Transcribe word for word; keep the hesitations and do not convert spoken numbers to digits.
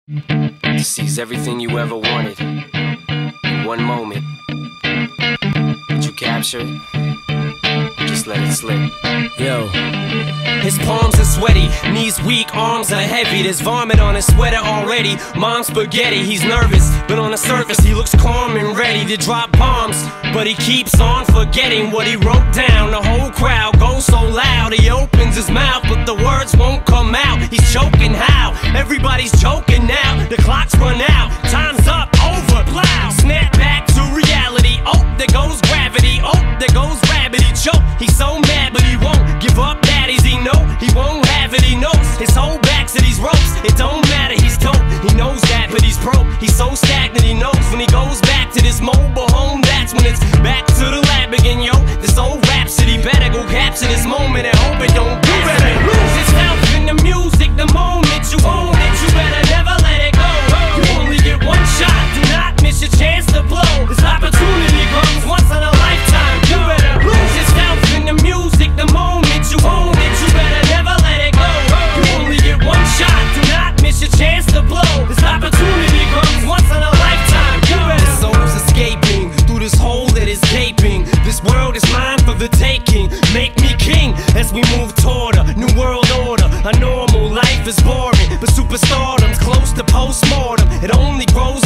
To seize everything you ever wanted in one moment. Did you capture it? Or just let it slip? Yo. His palms are sweaty, knees weak, arms are heavy. There's vomit on his sweater already. Mom's spaghetti, he's nervous, but on the surface he looks calm and ready to drop bombs. But he keeps on forgetting what he wrote down. The whole crowd goes so loud, he opens his mouth, but the words won't come out. He's choking how? Everybody's choking now. The clock's run out, time's up, over, plow. Snap back to reality, oh, there goes gravity. Oh, there goes rabbit, he choke. He's so mad, but he won't give up. Daddies, he know he won't have it, he knows his whole back to these ropes. It don't matter, he's dope, he knows that, but he's broke. He's so stagnant, he knows when he goes back to this mobile home, that's when it's back to the lab again, yo. This old rhapsody better go capture this moment and hope it don't do better. Lose yourself in the music the moment you own it. You better never let it go. You only get one shot, do not miss your chance to blow. This opportunity comes once in a lifetime. You better lose yourself in the music the moment you own it. You better never let it go. You only get one shot, do not miss your chance to blow. This opportunity comes once in a lifetime. You better. The soul's escaping through this hole that is gaping. This world is mine for the taking. Make me king as we move toward a new world order. A normal life is boring, but superstardom's close to postmortem. It only grows